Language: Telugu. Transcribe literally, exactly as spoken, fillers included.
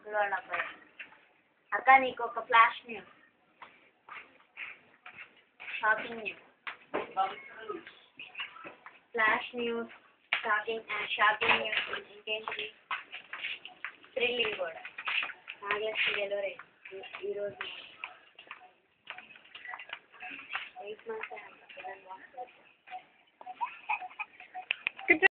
అంకుల్ వాళ్ళ అబ్బాయి. అక్క నీకు ఒక flash news, shocking news, flash news, shocking shocking news. ఇంకేంటిది? థ్రిల్లింగ్ కూడా. నాగలక్ష్మి డెలివరీ ఈరోజు ఎయిట్ మంత్స్